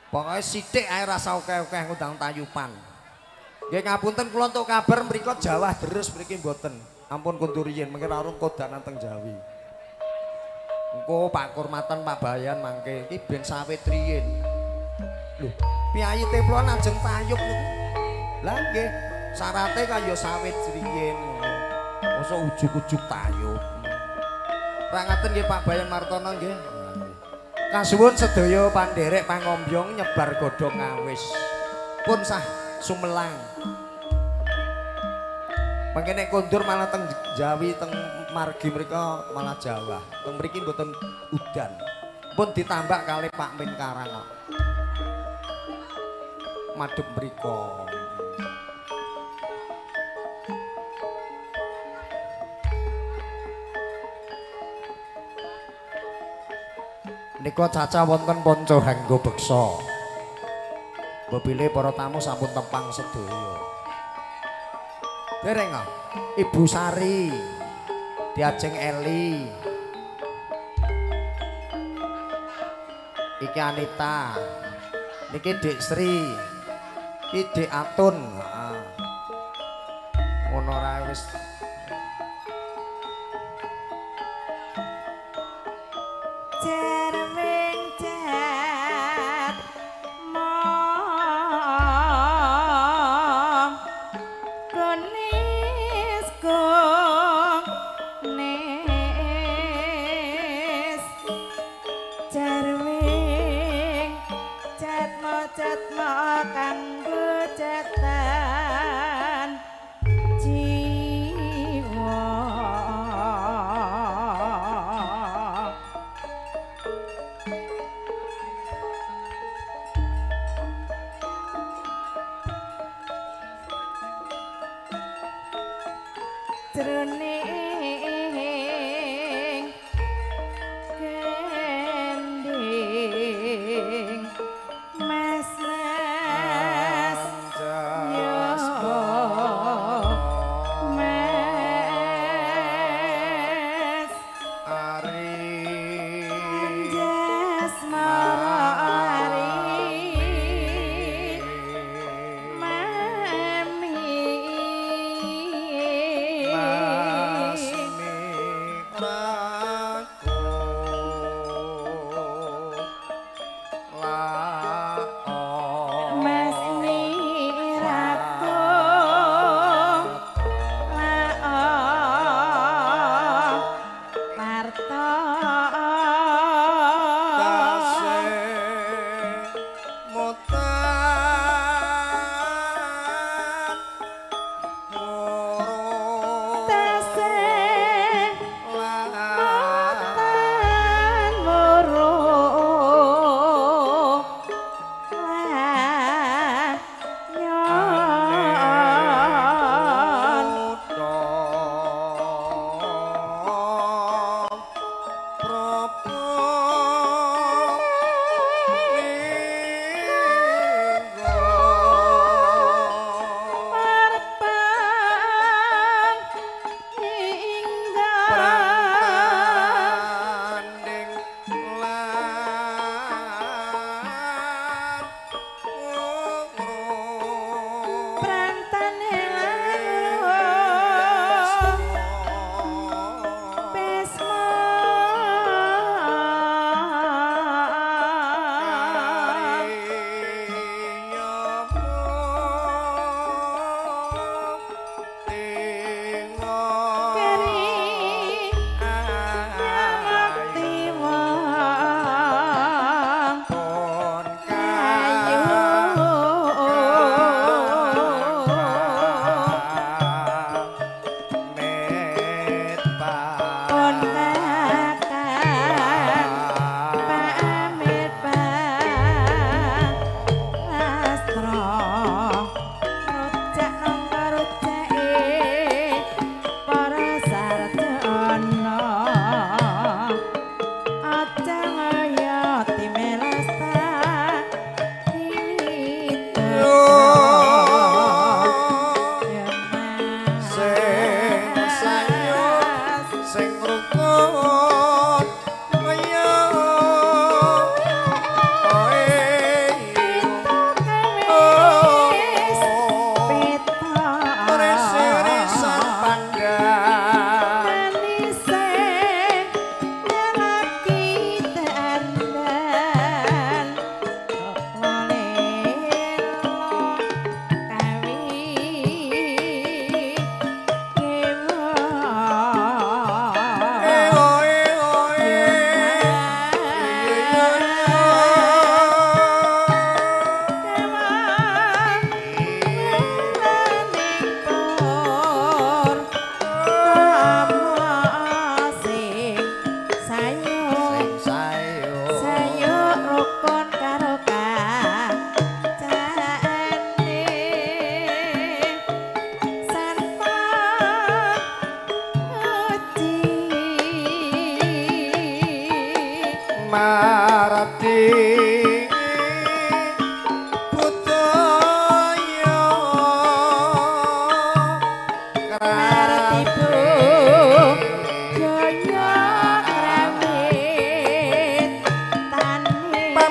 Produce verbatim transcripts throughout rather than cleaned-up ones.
Pokoke sithik ae rasa akeh-akeh ngundang tayupan. Nggih ngapunten kula entuk kabar mriku Jawa deres mriki mboten. Ampun kundur riyin mengke arung kodanan teng Jawi. Engko Pak Kurmatan Pak Bayan mangke iki ben sawit riyin. Lho, piyayi teplon ajeng tayub niku. Lah nggih, syarate kaya sawit riyin ngono. Mosok ujug-ujug tayub. Ra ngaten nggih Pak Bayan Martono nggih. Kasuwun sedaya pandherek pangombyong nyebar godhong ngawis. Pun sah sumelang. Mangke nek kondur malah teng Jawi teng margi mrika malah Jawa. Teng mriki mboten udan. Pun ditambah kalih Pak Min Karang. Madhep mrika. Nika caca wonten panca hangga beksa. Bebile para tamu sampun tepang sedaya. Dereng Ibu Sari, diajeng Eli. Iki Anita. Niki Dik Sri. Iki Dik Atun. Heeh. Ngono ra wis.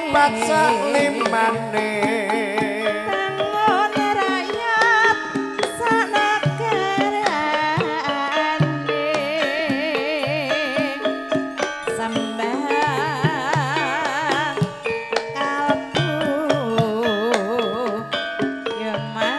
Babat sak limane bangun rakyat sanegarane sembah kalbu ya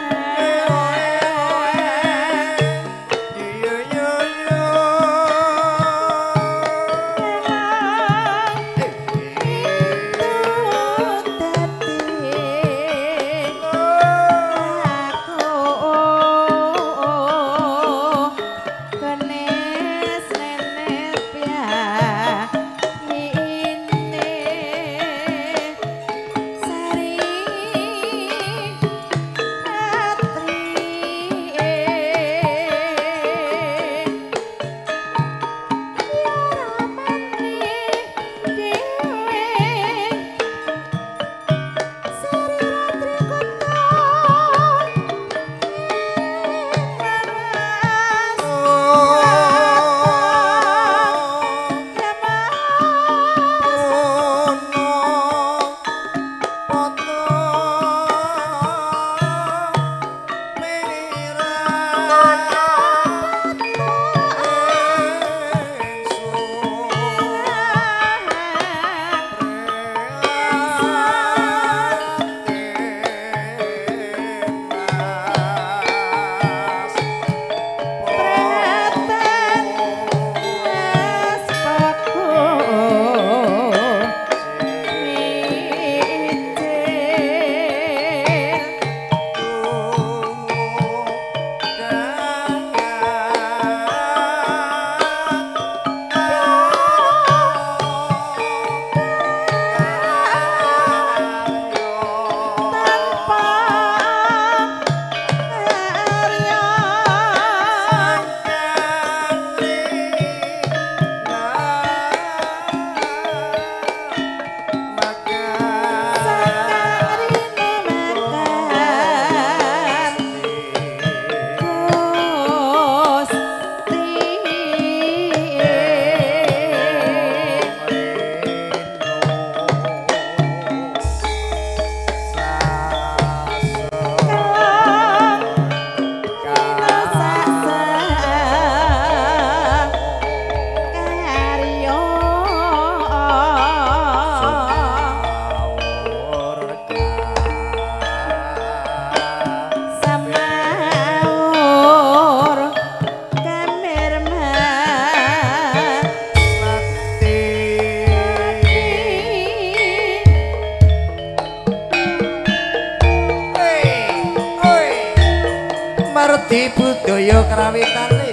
Marti budaya krawitane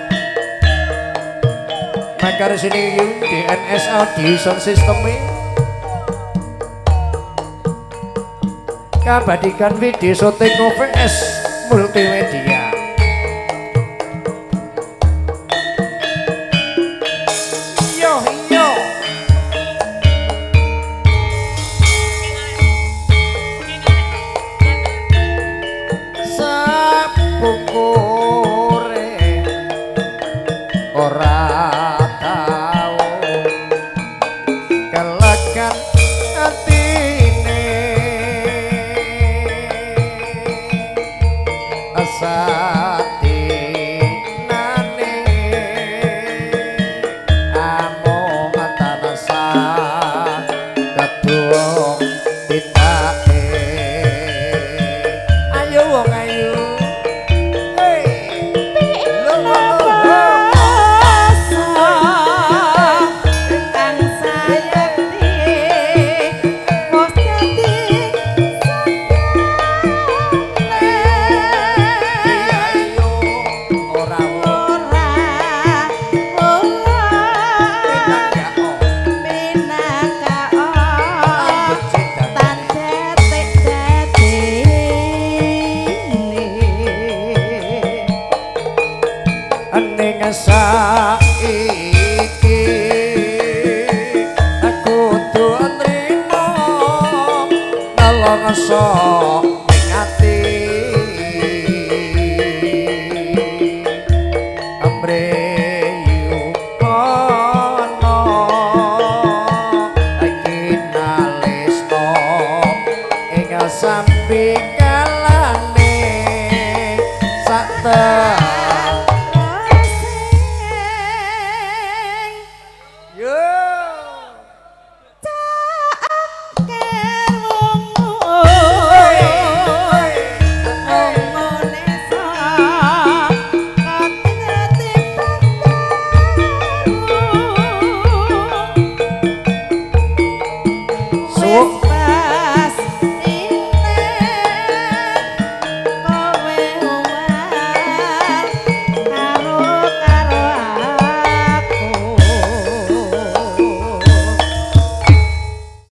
Makar sini yung D N S Audio Sound System Kabadikan video syuting O V S multimedia Yo yo Sapukure ora tau kelekan atine asatinane among atanasa kadung titake ayo wong ayu saiki aku kudu nrimo nalangsa ning ati amreyu kono iki nales sampai kalane sakte yo Wis